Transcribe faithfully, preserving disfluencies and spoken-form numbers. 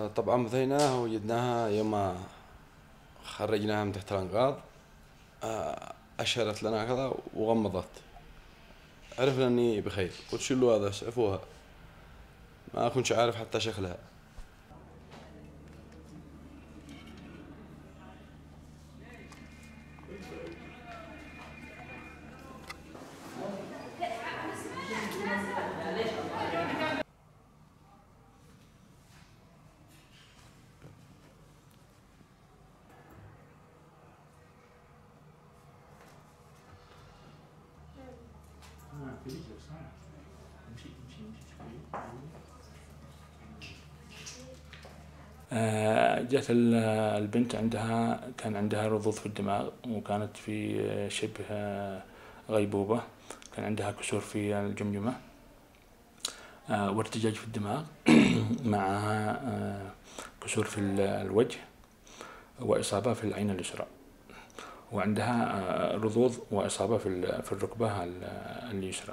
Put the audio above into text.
طبعا بثيناها وجدناها يوم خرجناها من تحت الأنقاض. أشارت لنا كذا وغمضت، عرفنا إني بخير. قلت شلوا هذا، اسعفوها. ما كنتش عارف حتى شكلها. جت البنت عندها كان عندها رضوض في الدماغ، وكانت في شبه غيبوبة. كان عندها كسور في الجمجمة وارتجاج في الدماغ مع كسور في الوجه وإصابة في العين اليسرى، وعندها رضوض وإصابة في الركبة اليسرى.